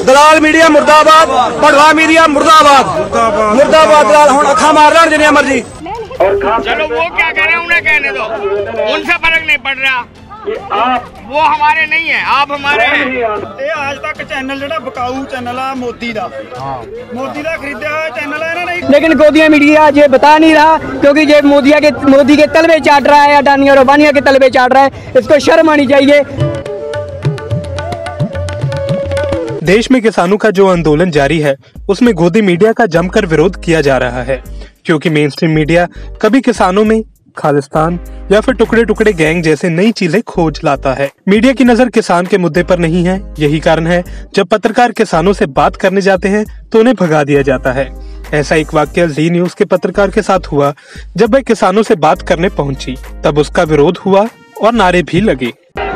दलाल media मुर्दाबाद, भड़वा media मुर्दाबाद, मुर्दाबाद दलाल हुण अखा मार लेण जिन्नियां मर्जी। चलो वो क्या कह रहे हैं उन्हें कहने दो, उनसे फर्क नहीं पड़ रहा। वो हमारे नहीं है, आप हमारे हैं। ये आज तक चैनल जो बकाऊ चैनल है मोदी का खरीदा हुआ चैनल है ना। लेकिन गोदिया मीडिया ये बता नहीं रहा, क्योंकि ये मोदी के तलबे चाट रहा है, अडानी और अंबानी के तलबे चाट रहा है। इसको शर्म आनी चाहिए। देश में किसानों का जो आंदोलन जारी है, उसमें गोदी मीडिया का जमकर विरोध किया जा रहा है, क्योंकि मेन स्ट्रीम मीडिया कभी किसानों में खालिस्तान या फिर टुकड़े टुकड़े गैंग जैसे नई चीजें खोज लाता है। मीडिया की नजर किसान के मुद्दे पर नहीं है। यही कारण है जब पत्रकार किसानों से बात करने जाते हैं तो उन्हें भगा दिया जाता है। ऐसा एक वाकया जी न्यूज के पत्रकार के साथ हुआ। जब वह किसानों से बात करने पहुंची तब उसका विरोध हुआ और नारे भी लगे।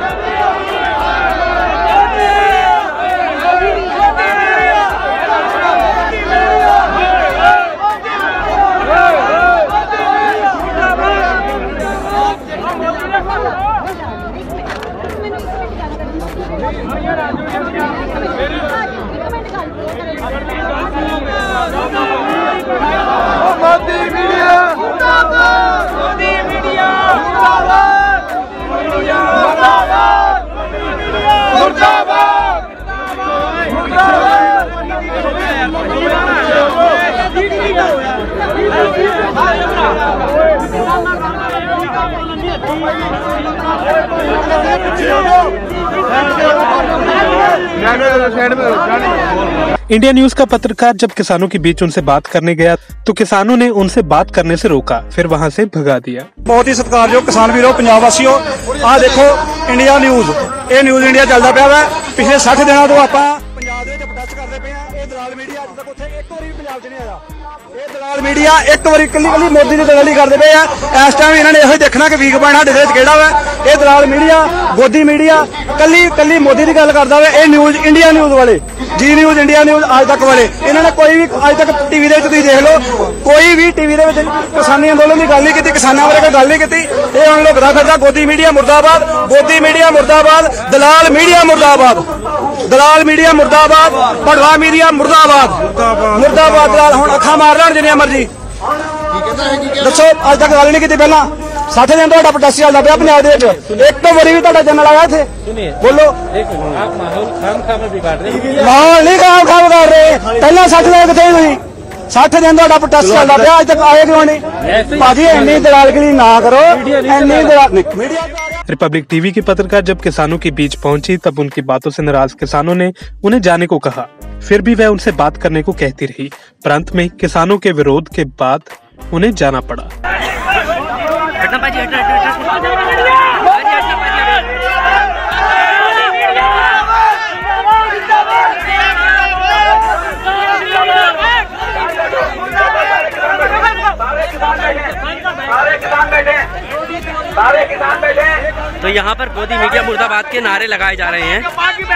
इंडिया न्यूज का पत्रकार जब किसानों के बीच उनसे बात करने गया तो किसानों ने उनसे बात करने से रोका, फिर वहां से भगा दिया। बहुत ही सत्कारयोग किसान वीरों, पंजाब वासियों, आ देखो इंडिया न्यूज, ये न्यूज इंडिया चलता पाया वा। पिछले 60 दिनों तो आपां पंजाब दे विच प्रोटेस्ट करदे पे आ। ये दलाल मीडिया अज तक उत्थे एक बारी भी पंजाब च नहीं आया। ये दलाल मीडिया एक बारी कल्ली मोदी दी दलाली करदे पे आ। इस टाइम इन्हां ने इहो देखना कि वीक पॉइंट साडे दे किहड़ा वा। ये दलाल मीडिया, गोदी मीडिया कल्ली मोदी दी गल करदा वा। ये न्यूज इंडिया न्यूज वाले, जी न्यूज, इंडिया न्यूज, आज तक वाले, इन्होंने कोई भी आज तक टीवी दे तुसीं देख लो, कोई भी टीवी दे विच किसानी अंदोलन की गल नहीं की, किसानों बारे कोई गल नहीं की। ये हम लोग फिरदा गोदी मीडिया मुर्दाबाद, गोदी मीडिया मुर्दाबाद, दलाल मीडिया मुर्दाबाद, दलाल मीडिया मुर्दाबाद, भड़वा मीडिया मुर्दाबाद, मुर्दाबाद दलाल हुण अखा मार लेण जिन्नियां मर्जी। दसो अज तक गल नहीं की पहला 60 दिन तो प्रोटेस्ट चलता पाया पंजाब दे विच, एक तो बारी भी तुहाडा चैनल आया इत्थे। बोलो माहौल नहीं खाम कर रहे। पहला 60 दिन कितने तुसीं 60 दिन तो प्रोटेस्ट चलता पाया, अज तक आए क्यों नहीं? भाजी इन्नी दलालगिरी ना करो, इन्नी दलाल। रिपब्लिक टीवी की पत्रकार जब किसानों के बीच पहुंची तब उनकी बातों से नाराज किसानों ने उन्हें जाने को कहा। फिर भी वह उनसे बात करने को कहती रही। प्रांत में किसानों के विरोध के बाद उन्हें जाना पड़ा। तो यहाँ पर गोदी मीडिया मुर्दाबाद के नारे लगाए जा रहे हैं।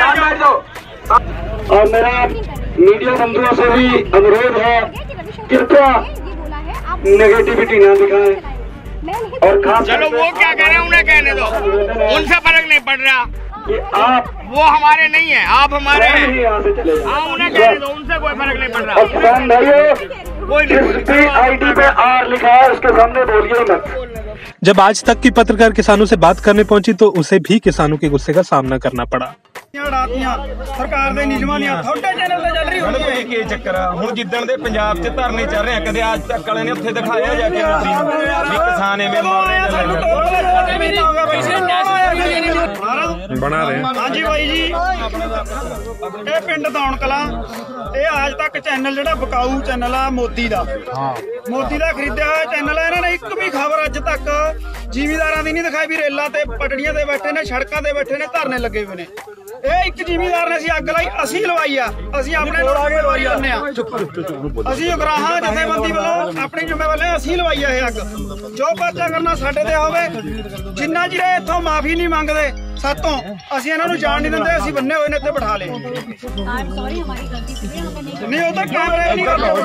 और मेरा मीडिया बंधुओं से भी अनुरोध है, कृपया नेगेटिविटी ना दिखाएं। और चलो वो क्या कह रहे हैं उन्हें कहने दो, उनसे फर्क नहीं पड़ रहा। वो हमारे नहीं है, आप हमारे हैं। उन्हें कहने दो, उनसे कोई फर्क नहीं पड़ रहा। किसान भाइयों, आईडी पे आर लिखा है, उसके सामने बोलिए मत। जब आज तक की पत्रकार किसानों से बात करने पहुंची तो उसे भी किसानों के गुस्से का सामना करना पड़ा। सरकार ਦੇ ਨਿਯਮਾਂ ਦੀਆਂ ਤੁਹਾਡੇ ਚੈਨਲ ਤੇ ਚੱਲ ਰਹੀ ਹੋਣੀ ਕੀ ਚੱਕਰ ਆ। ਹੁਣ ਜਿੱਦਣ ਦੇ ਪੰਜਾਬ 'ਚ ਧਰਨੇ ਚੱਲ ਰਹੇ ਆ, ਕਦੇ ਅੱਜ ਤੱਕ ਵਾਲੇ ਨੇ ਉੱਥੇ ਦਿਖਾਇਆ ਜਾ ਕੇ ਵੀ ਕਿਸਾਨ ਐਵੇਂ बना रहे हैं। हाँ जी भाई जी, ये पिंड दौन कला, ये आज तक चैनल जो बकाऊ चैनल आ मोदी का खरीदा हुआ चैनल है। इन्होंने एक भी खबर अज तक जिमीदारां दी नहीं दिखाई भी रेलां ते पटड़ियां ते बैठे ने, सड़कों ते बैठे ने, धरने लगे हुए ने। ये एक जिमीदार ने अग लाई, असीं लवाई आ, असीं अपने लवाई लैने आ, असीं उगराहां जथेबंदी वालों अपनी जिम्मेवारी असीं लवाई आ। अग जो पर्चा करना साडे ते होवे, जिन्ना चिर इत्थों माफी नहीं मंगदे सातों, असीं इन्हां नूं जाण नहीं दिंदे। असीं बन्ने होए ने इत्थे बिठा ले। नहीं उधर कैमरे नहीं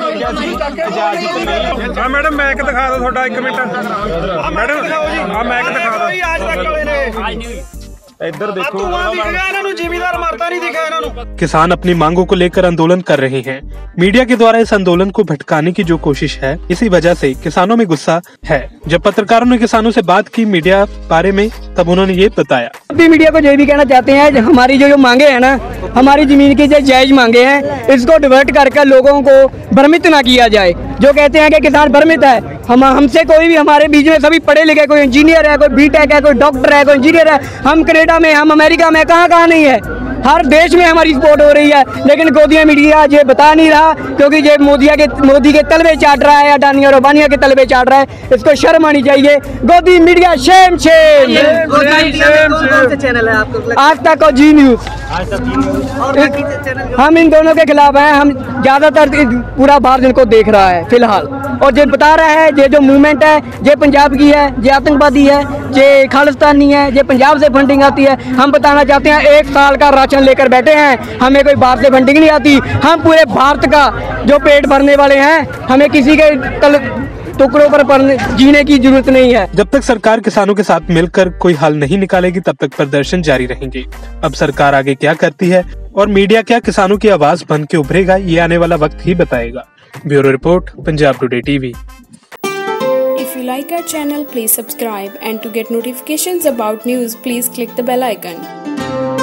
हाँ मैडम मैक दिखा दो थोड़ा, एक मिनट मैडम हाँ मैक दिखा दो। आज तक वाले ने ਇੱਧਰ ਦੇਖੋ ਧੂਆਂ ਦਿਖ ਗਿਆ ਇਹਨਾਂ ਨੂੰ, ਜ਼ਿਮੀਦਾਰ ਮਰਦਾ ਨਹੀਂ ਦਿਖਿਆ ਇਹਨਾਂ ਨੂੰ। किसान अपनी मांगों को लेकर आंदोलन कर रहे हैं। मीडिया के द्वारा इस आंदोलन को भटकाने की जो कोशिश है, इसी वजह से किसानों में गुस्सा है। जब पत्रकारों ने किसानों से बात की मीडिया बारे में, तब उन्होंने ये बताया। भी मीडिया को ये भी कहना चाहते हैं, हमारी जो मांगे हैं ना, हमारी जमीन की जो जायज मांगे हैं, इसको डिवर्ट करके लोगों को भ्रमित ना किया जाए। जो कहते हैं कि किसान भ्रमित है, हमसे कोई भी, हमारे बीच में सभी पढ़े लिखे, कोई इंजीनियर है, कोई बीटेक है, कोई डॉक्टर है, कोई इंजीनियर है। हम कनाडा में, हम अमेरिका में, कहाँ नहीं है, हर देश में हमारी सपोर्ट हो रही है। लेकिन गोदिया मीडिया ये बता नहीं रहा, क्योंकि ये मोदी के तलवे चाट रहा है, अडानी और अंबानी के तलवे चाट रहा है। इसको शर्म आनी चाहिए। गोदी मीडिया शेम शेम। चैनल है आपको? आज तक और जी न्यूज। हम इन दोनों के खिलाफ हैं। हम ज्यादातर पूरा भारत इनको देख रहा है फिलहाल, और ये बता रहा है ये जो मूवमेंट है ये पंजाब की है, ये आतंकवादी है, ये खालिस्तानी है, ये पंजाब से फंडिंग आती है। हम बताना चाहते हैं 1 साल का राशन लेकर बैठे हैं, हमें कोई बाहर से फंडिंग नहीं आती। हम पूरे भारत का जो पेट भरने वाले हैं, हमें किसी के टुकड़ों पर जीने की जरूरत नहीं है। जब तक सरकार किसानों के साथ मिलकर कोई हल नहीं निकालेगी, तब तक प्रदर्शन जारी रहेंगे। अब सरकार आगे क्या करती है और मीडिया क्या किसानों की आवाज बन के उभरेगा, ये आने वाला वक्त ही बताएगा। Bureau report, Punjab today TV. If you like our channel, please subscribe, and to get notifications about news, please click the bell icon.